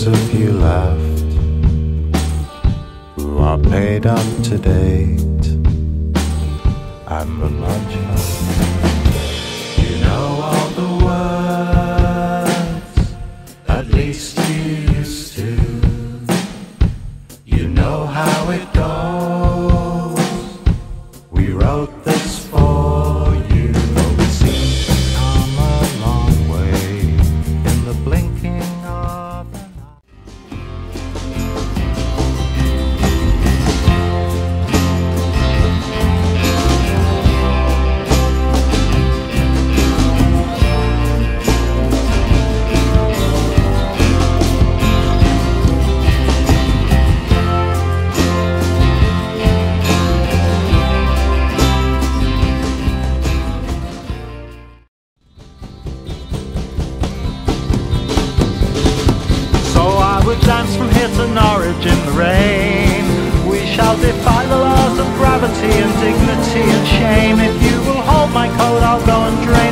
there's a few left who are paid up to date and the lunch house. You know all the words, at least you used to. You know how it goes. We wrote this for you. Oh, it seems to come a long way in the blinking of an eye. Dance from here to Norwich in the rain. We shall defy the laws of gravity and dignity and shame. If you will hold my coat, I'll go and drain